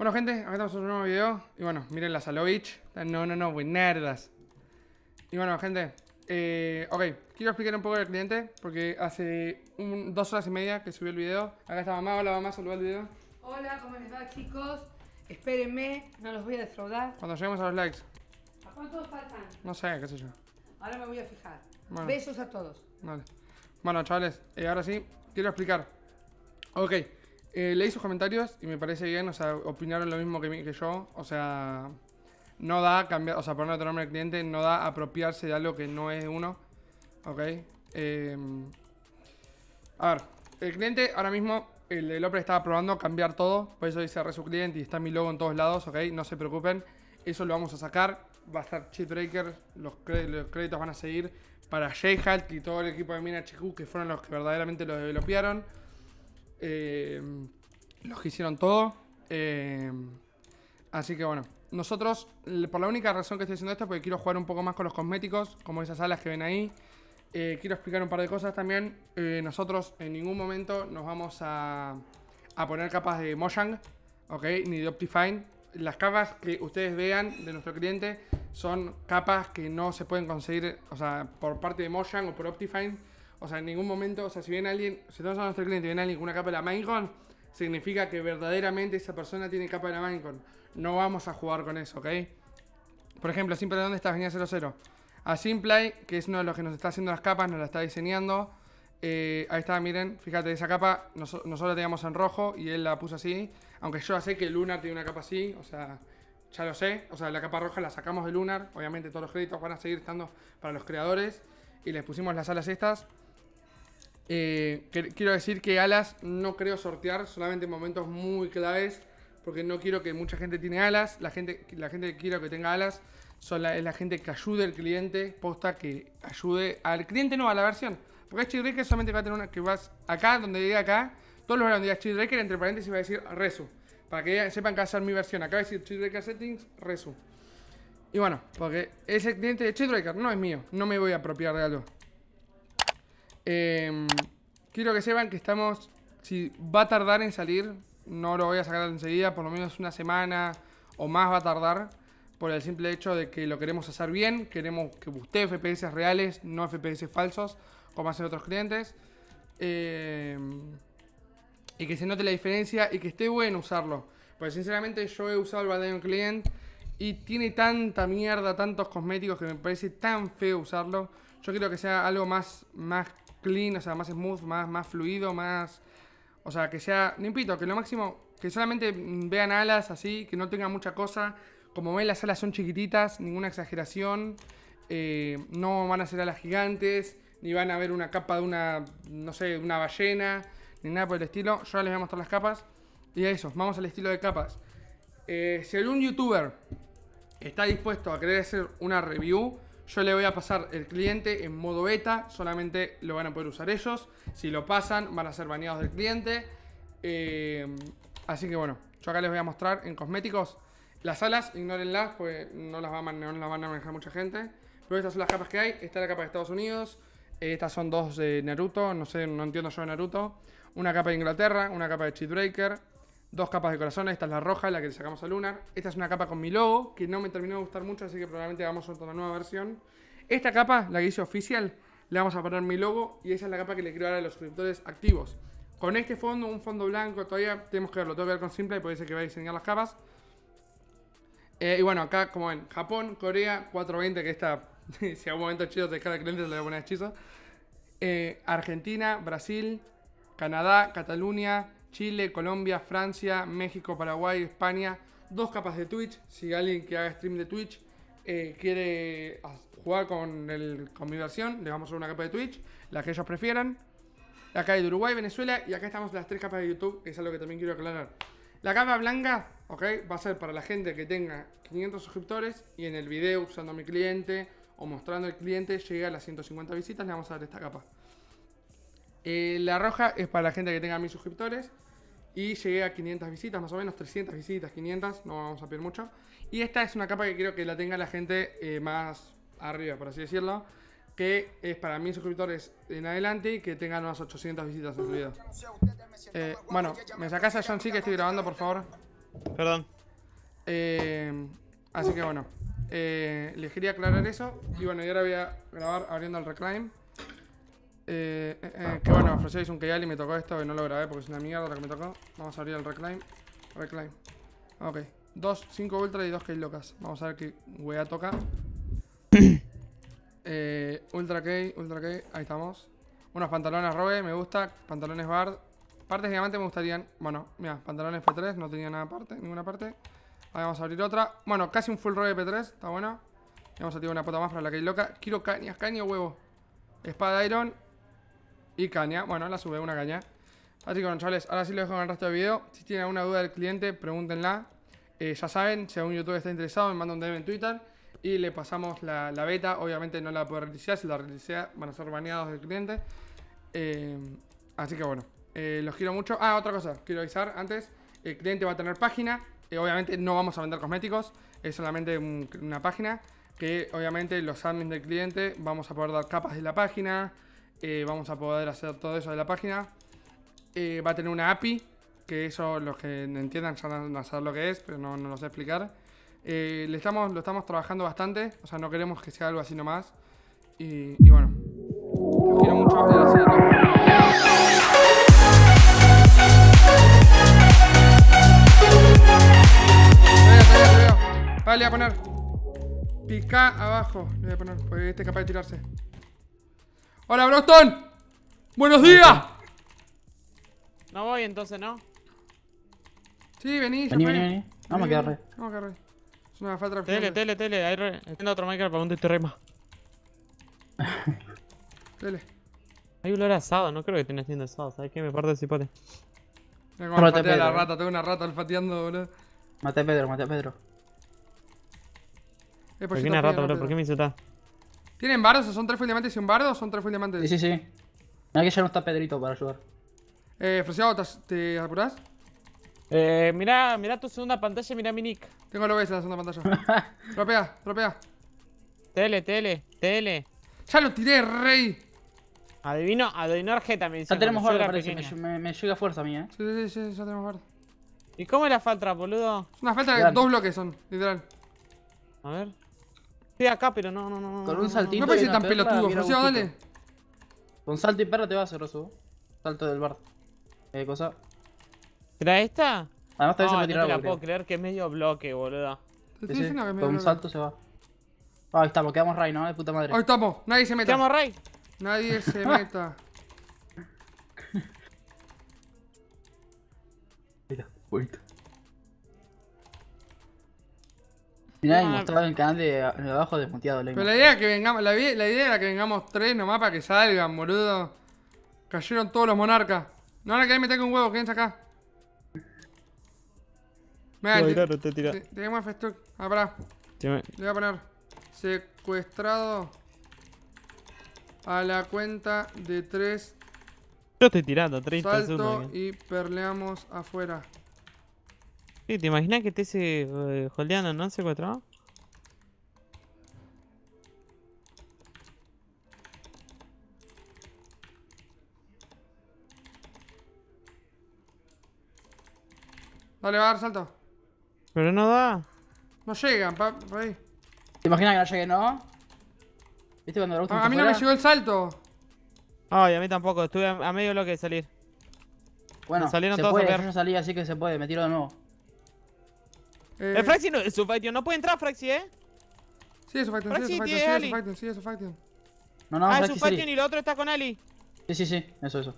Bueno, gente, acá estamos en un nuevo video. Y bueno, miren la Salovich. No, buenardas. Y bueno, gente, ok, quiero explicar un poco al cliente. Porque hace 2 horas y media que subí el video. Acá está mamá, hola mamá, saluda el video. Hola, ¿cómo les va, chicos? Espérenme, no los voy a defraudar. Cuando lleguemos a los likes. ¿A cuántos faltan? No sé, qué sé yo. Ahora me voy a fijar. Bueno. Besos a todos. Vale. Bueno, chavales, ahora sí, quiero explicar. Ok, leí sus comentarios y me parece bien, o sea, opinaron lo mismo que yo. O sea, no da cambiar, o sea, poner otro nombre al cliente, no da apropiarse de algo que no es de uno. Ok. A ver, el cliente ahora mismo, el developer estaba probando cambiar todo. Por eso dice re su cliente y está mi logo en todos lados, ok. No se preocupen, eso lo vamos a sacar. Va a estar Cheatbreaker, los créditos van a seguir para J-Halt y todo el equipo de Mina HQ, que fueron los que verdaderamente lo developearon. Los que hicieron todo. Así que bueno, nosotros, por la única razón que estoy haciendo esto es porque quiero jugar un poco más con los cosméticos, como esas alas que ven ahí. Quiero explicar un par de cosas también. Nosotros en ningún momento nos vamos a poner capas de Mojang, ¿ok? Ni de Optifine. Las capas que ustedes vean de nuestro cliente son capas que no se pueden conseguir, o sea, por parte de Mojang o por Optifine. O sea, en ningún momento, o sea, si viene alguien, si tenemos a nuestro cliente y viene alguien con una capa de la Minecon, significa que verdaderamente esa persona tiene capa de la Minecon. No vamos a jugar con eso, ¿ok? Por ejemplo, Simple, ¿dónde está? Venía 00. A Simplay, que es uno de los que nos está haciendo las capas, nos la está diseñando. Ahí está, miren, fíjate, esa capa nosotros la teníamos en rojo y él la puso así. Aunque yo ya sé que Lunar tiene una capa así, o sea, ya lo sé. O sea, la capa roja la sacamos de Lunar. Obviamente todos los créditos van a seguir estando para los creadores. Y les pusimos las alas estas. Quiero decir que alas no creo sortear, solamente en momentos muy claves. Porque no quiero que mucha gente tiene alas. La gente que quiero que tenga alas es la gente que ayude al cliente. Posta que ayude al cliente, no a la versión. Porque Cheatbreaker solamente va a tener una que vas acá, donde diga acá. Todos los donde diga Cheatbreaker, entre paréntesis va a decir Resu. Para que sepan que va a ser mi versión. Acá va a decir Cheatbreaker Settings, Resu. Y bueno, porque es el cliente de Cheatbreaker, no es mío. No me voy a apropiar de algo. Quiero que sepan que estamos... Si va a tardar en salir, no lo voy a sacar enseguida. Por lo menos una semana o más va a tardar. Por el simple hecho de que lo queremos hacer bien. Queremos que usted FPS reales, no FPS falsos, como hacen otros clientes. Y que se note la diferencia y que esté bueno usarlo. Porque sinceramente yo he usado el Valdion Client y tiene tanta mierda, tantos cosméticos que me parece tan feo usarlo. Yo quiero que sea algo más clean, o sea, más smooth, más fluido, más... O sea, que sea limpito, que lo máximo... Que solamente vean alas así, que no tengan mucha cosa. Como ven, las alas son chiquititas, ninguna exageración. No van a ser alas gigantes, ni van a ver una capa de una, no sé, una ballena, ni nada por el estilo. Yo ya les voy a mostrar las capas. Y a eso, vamos al estilo de capas. Si algún youtuber está dispuesto a querer hacer una review, yo le voy a pasar el cliente en modo beta. Solamente lo van a poder usar ellos. Si lo pasan, van a ser baneados del cliente. Así que bueno, yo acá les voy a mostrar en cosméticos. Las alas, ignórenlas, pues no las van a manejar mucha gente. Pero estas son las capas que hay. Esta es la capa de Estados Unidos. Estas son dos de Naruto, no sé, no entiendo yo de Naruto. Una capa de Inglaterra, una capa de Cheatbreaker. Dos capas de corazones, esta es la roja, la que le sacamos a Lunar. Esta es una capa con mi logo, que no me terminó de gustar mucho, así que probablemente vamos a una nueva versión. Esta capa, la que hice oficial, le vamos a poner mi logo y esa es la capa que le quiero dar a los suscriptores activos. Con este fondo, un fondo blanco, todavía tenemos que verlo, tengo que ver con Simple, puede ser que va a diseñar las capas. Y bueno, acá como ven, Japón, Corea, 420, que esta, si a un momento chido te deja de cliente, se le voy a poner hechizo. Argentina, Brasil, Canadá, Cataluña, Chile, Colombia, Francia, México, Paraguay, España. Dos capas de Twitch. Si alguien que haga stream de Twitch quiere jugar con mi versión, le vamos a hacer una capa de Twitch, la que ellos prefieran. Acá hay de Uruguay, Venezuela y acá estamos las 3 capas de YouTube, que es algo que también quiero aclarar. La capa blanca, ok, va a ser para la gente que tenga 500 suscriptores y en el video usando a mi cliente o mostrando al cliente llega a las 150 visitas, le vamos a dar esta capa. La roja es para la gente que tenga 1000 suscriptores y llegué a 500 visitas, más o menos 300 visitas, 500, no vamos a pedir mucho. Y esta es una capa que quiero que la tenga la gente más arriba, por así decirlo, que es para 1000 suscriptores en adelante y que tengan unas 800 visitas en su video. Bueno, ¿me sacás a John C que estoy grabando, por favor? Perdón. Así que bueno, les quería aclarar eso. Y bueno, y ahora voy a grabar abriendo el Reclaim. Que bueno, ofreció un Keyali y me tocó esto, que no lo grabé porque es una mierda lo que me tocó. Vamos a abrir el Reclaim. Reclaim. Ok. 5 ultra y 2 Key locas. Vamos a ver qué wea toca. Ultra Key, ahí estamos. Unos pantalones Robe, me gusta. Pantalones Bard. Partes de diamante me gustarían. Bueno, mira, pantalones P3, no tenía ninguna parte. Ahí vamos a abrir otra. Bueno, casi un full Robe P3, está bueno. Y vamos a tirar una puta más para la Key loca. Quiero cañas, caña huevo. Espada Iron. Y caña, bueno, la sube una caña. Así que bueno, chavales, ahora sí lo dejo en el resto del video. Si tienen alguna duda del cliente, pregúntenla. Ya saben, si algún youtuber está interesado, me manda un DM en Twitter y le pasamos la beta. Obviamente no la puede reiniciar, si la reinicia van a ser baneados del cliente. Así que bueno, los quiero mucho. Ah, otra cosa, quiero avisar antes. El cliente va a tener página. Obviamente no vamos a vender cosméticos, es solamente una página. Que obviamente los admins del cliente vamos a poder dar capas de la página. Vamos a poder hacer todo eso de la página. Va a tener una API, que eso los que entiendan ya van a saber lo que es, pero no lo sé explicar. Lo estamos trabajando bastante, o sea, no queremos que sea algo así nomás. Y bueno, los quiero mucho. Y ahora sí, te veo. Vale, le voy a poner. Pica abajo, le voy a poner, porque este es capaz de tirarse. ¡Hola, Broston! ¡Buenos días! No voy entonces, ¿no? Sí, vení, ya Vení, fue. vení. Vamos a quedar re. Vamos a quedar re. Es una falta de Tele. Ahí entiendo otro Minecraft para un rima. Tele. Hay olor a asado, no creo que estén haciendo asado. ¿Sabes qué? Me parte el cipote. Mira cómo Mate olfatea la Pedro, rata, tengo una rata olfateando, boludo. Mate a Pedro, mate a Pedro. ¿Por qué una rata, bro? ¿Por qué me insultás? ¿Tienen bardos o son 3 full diamantes y un bardo o son 3 full diamantes? Sí. Mira que ya no está Pedrito para ayudar. Fresiado, ¿te apurás? Mirá tu segunda pantalla y mirá mi nick. Tengo el OBS en la segunda pantalla. Dropea. Tele. ¡Ya lo tiré, rey! Adivino Arjeta me dice. Ya tenemos cuando yo bardo, era parece. pequeño. Me llega fuerza a mí, Sí, ya tenemos bardo. ¿Y cómo es la falta, boludo? Es una falta de Grande. 2 bloques son, literal. A ver. Estoy acá, pero no. Con un saltito. No puedes y ser una tan perla, pelotudo, mira Fresiado, gustito. dale. Con salto y perra te va a hacer eso. Salto del bar. Cosa. ¿Era esta? Además te No, se me no tira te la algo, puedo creo. creer que es medio bloque, boludo. Te estoy Sí, diciendo que me con un salto se va. Ahí estamos, quedamos rey, ¿no? De puta madre. Ahí estamos, nadie se meta. ¿Quedamos rey? Nadie se meta. Mira, bonito. Mirá, y Ah. mostraba en el canal de abajo desmuteado. Pero la idea, que vengamos, la idea era que vengamos 3 nomás para que salgan, boludo. Cayeron todos los monarcas. No van a querer meter con un huevo, quédense acá. Mirá, te tira. tenemos festook. Ah, pará. Le voy a poner secuestrado a la cuenta de 3. Yo estoy tirando, 30 Salto segundos. y perleamos afuera. Sí, ¿te imaginas que estés holdeando, no? ¿Secuestrado? Dale, va a dar salto. Pero no da. No llegan, por ahí. ¿Te imaginas que no llegue, no? ¿Viste cuando le gusta A mí no me llegó el salto. Ay, a mí tampoco, estuve a medio bloque de salir. Bueno, Me salieron se todos a puede, pegar. yo ya salí, así que se puede, me tiro de nuevo. Fraxi no es su fight, no puede entrar Fraxi, Sí, eso fighting, Fraxi sí, eso tiene fighting, Ali. sí, eso fighting, sí, eso fighting. No, Ah, es Fraxi su fight salí. y el otro está con Ali. Sí, eso.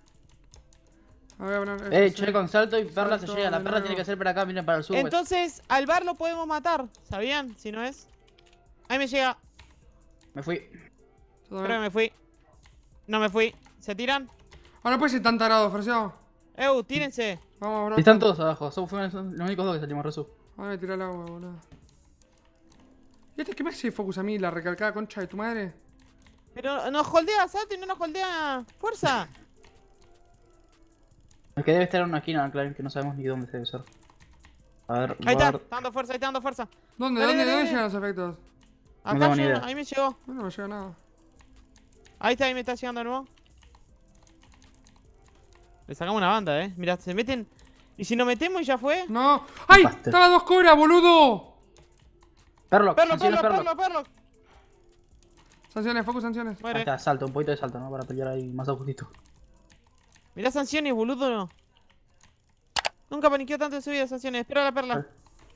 A ver, a poner. Che, con salto y perla se Salto llega. La de perla nuevo. tiene que ser para acá, miren para el sur. güey. Entonces, al bar lo podemos matar, ¿sabían? Si no es. Ahí me llega, Me fui. creo que me fui. No me fui. ¿Se tiran? Ah, no puede ser tan tarado, Fresiado. Tírense. Vamos, bro. Y están todos abajo, fuimos los únicos dos que salimos, Resu. Ay, tira el agua, boludo. ¿Y este qué me hace focus a mí, la recalcada concha de tu madre? Pero nos holdea Sati, no nos holdea fuerza. Es que debe estar en una esquina, claro, que no sabemos ni dónde debe ser. A ver, Ahí está, guard. está dando fuerza, ahí está dando fuerza. ¿Dónde? Dale, ¿Dónde? dale, ¿Dónde dale. llegan los efectos? Acá tengo ni llega, idea. ahí me llegó. No me llega nada. Ahí está, ahí me está llegando de nuevo. Le sacamos una banda, mirá, se meten. ¿Y si nos metemos y ya fue? No. ¡Ay! Basta. ¡Estaba 2 cobras, boludo! Perlo, Perlo, sanciones, perlo. Sanciones, focus, sanciones. Ahí Muere. está, salto, un poquito de salto, ¿no? Para pelear ahí más a justito. Mirá sanciones, boludo. Nunca paniqueó tanto en su vida sanciones. Espera la perla.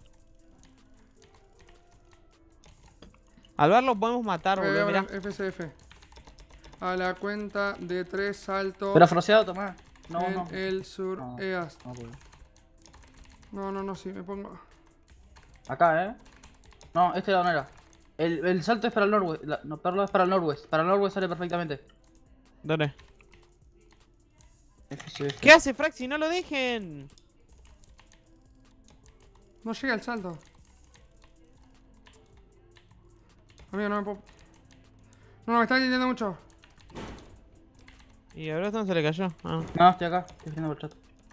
Al verlo podemos matar, boludo, mirá. FCF. A la cuenta de 3 salto. Pero froseado, tomá. No, en no. el sur No. EAS. No, puedo. No, sí, me pongo. Acá, No, este lado no era. El salto es para el norwest. No, Perlo es para el norwest. Para el norwest sale perfectamente. ¿Dónde? FCF. ¿Qué hace, Fraxi? No lo dejen. No llega el salto. Amigo, no me puedo. No, me está entendiendo mucho. Y a Broston se le cayó. Ah. No, estoy acá. Estoy viendo por chat.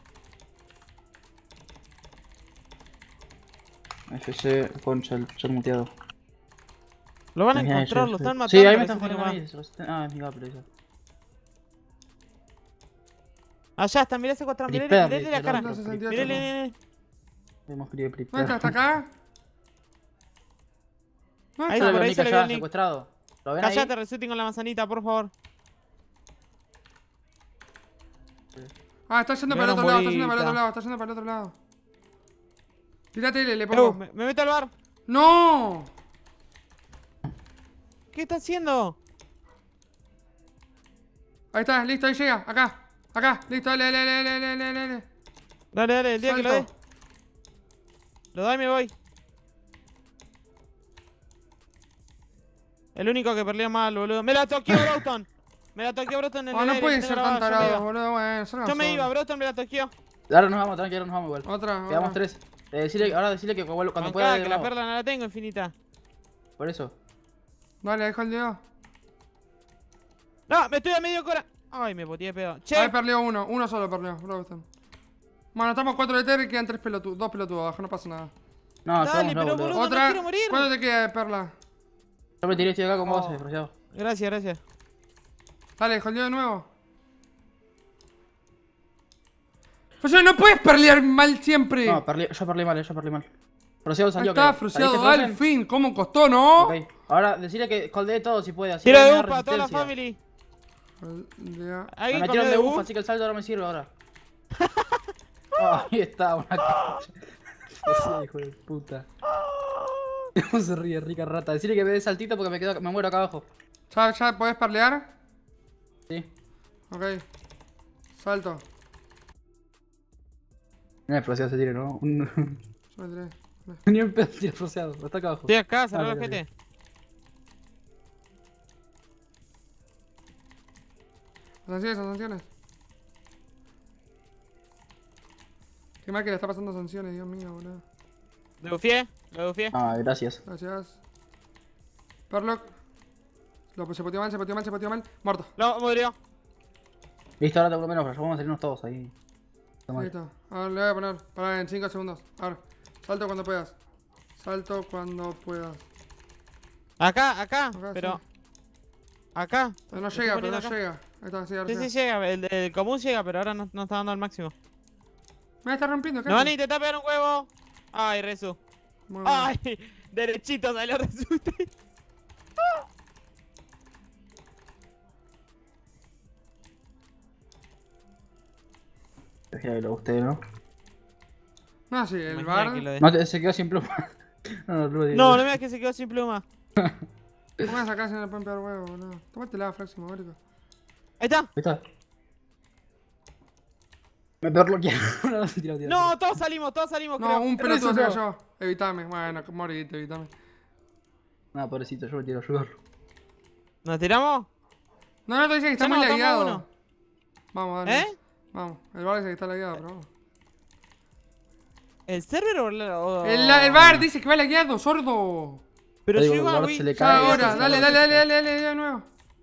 FC, concha, el chat muteado. Lo van a Ahí, encontrar, ahí, lo sí. están matando. Sí, ahí me parece están que jodiendo a no mí. Ah, es mi gaple eso. va. Allá está, mirá ese cuatrón. Mirele, Prepare, mirele la cara. no, 68, Mirele, no. mirele. Hemos querido ¿Dónde está? ¿Hasta acá? ¿Dónde Ahí está? está, por ahí se le vio el link. secuestrado. ¿Lo ven ahí? Callate, resuelten con la manzanita, por favor. Ah, está yendo para el otro lado, está yendo para el otro lado, está yendo para el otro lado. Tírate y le pongo. Me meto al bar. ¡No! ¿Qué está haciendo? Ahí está, listo, ahí llega, acá, listo, dale. Dale, el día que lo dé. Salto. Lo da y me voy. El único que perdió mal, boludo. Me la toqueó Broston. Me la toqueó Broston en el No, no aire, pueden tengo ser grabado, tan yo me tarados, iba. boludo, bueno, salgan Yo me solos. iba, Broston me la toqueó. Ahora nos vamos, tranqui, ahora nos vamos igual. Otra. Quedamos 3. Ahora decirle que cuando pueda. Bancá, de que la nuevo. perla no la tengo infinita. Por eso. Dale, deja el dedo. No, me estoy a medio cora. Ay, me boteé de pedo. Che, Ahí perdió uno solo perdió, Broston. Bueno, estamos 4 de Terry y quedan 2 pelotudos abajo, no pasa nada. No, Dale, estamos pero boludo. boludo. no Otra. quiero morir. ¿Cuánto te queda de perla? Yo me tiré, estoy acá con vos, Oh. frociado. Gracias. Dale, jodió de nuevo. Pues no puedes perlear mal siempre. No, yo perdí mal. Frociado Ahí salió. está, creo. frustrado, ¿Saliste, al Frozen? fin. ¿Cómo costó, no? Ok. Ahora decirle que coldee todo si puede. Así Tiro que de me da buff para toda la resistencia. family. Aldea. Me ¿Alguien metieron comió de de buff, buff? así que el salto ahora me sirve ahora. Ahí está, una concha. Así, hijo de puta. ¿Cómo se ríe, rica rata? Decirle que me dé saltito porque me muero acá abajo. ¿Ya podés parlear? Sí. Ok. Salto. No es frociado se tire, ¿no? Yo me tiré. Ni un pedo tira frociado, está acá abajo. Estoy acá, cerré Ah, el ok, ojete. Sanciones. Qué mal que le está pasando sanciones, Dios mío, boludo. Lo bufié. Ah, gracias. Gracias. Perlock. Se poteó mal. Muerto. Lo murió. Listo, ahora tengo menos, pero vamos a salirnos todos ahí. Ahí está. Ahora le voy a poner. Para en 5 segundos. Ahora. Salto cuando puedas. Acá, Acá, pero. sí. Acá. Pero no Estoy llega, poniendo acá. Ahí está, sí, ahora Sí, llega. sí llega. El común llega, pero ahora no está dando al máximo. Me está rompiendo, Nos van a intentar pegar un huevo. Ay, Resu. Muy bien. Ay, derechito salió Resu. Espera que lo guste, ¿no? No, sí, el Imagina bar. que lo de- No, se quedó sin pluma. No me digas. No, no me digas que se quedó sin pluma. ¿Cómo vas a sacar si no le pueden pegar huevo, boludo? Tómatela, Fráximo, marico. Ahí está. Ahí está. Me peor lo quiero. Tira. No, todos salimos, No, creo. un pelotudo se Resu, cayó. Evitame. Bueno, morite, evitame. No, pobrecito, yo me quiero ayudar. ¿Nos tiramos? No, te dicen que está Ya no, muy estamos lagueado. uno. Vamos, dale. ¿Eh? Vamos. El bar dice que está lagueado, pero vamos. ¿El server o...? El bar dice que va lagueado, sordo. Pero Digo, yo el igual, bar güey. se le Ya cae. ahora, Sí, dale, sí, dale, de nuevo.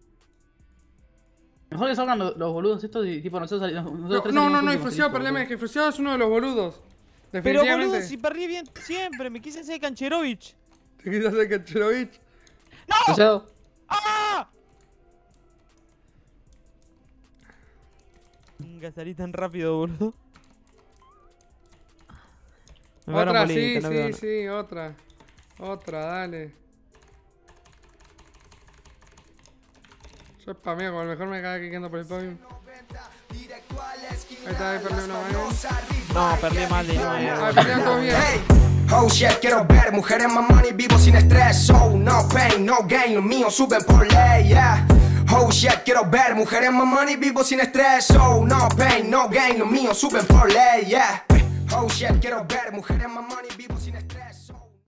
Mejor que salgan los boludos estos y tipo nosotros salimos. No, y Fruseado, perdeme, que Fruseado es uno de los boludos. Pero Definitivamente. boludo, si perdí bien siempre, me quise hacer Cancherovich. Te quitas de Kacherovich. Frociado. ¡Ah! Venga, salí tan rápido, boludo. Me paro Otra, un bolito, sí, no veo sí, nada. sí, otra. Otra, dale. Yo spameo, como el mejor me cae quedando por el podium. Ahí está, ahí perdí una vez. No, perdí mal de Ahí nuevo. perdieron todos bien. Oh shit, quiero ver mujeres más money, vivo sin estrés. Oh, no pain, no gain, los míos suben por ley, yeah. Oh shit, quiero ver mujeres más money, vivo sin estrés. Oh, no pain, no gain, los míos suben por ley, yeah. Oh shit, quiero ver mujeres más money, vivo sin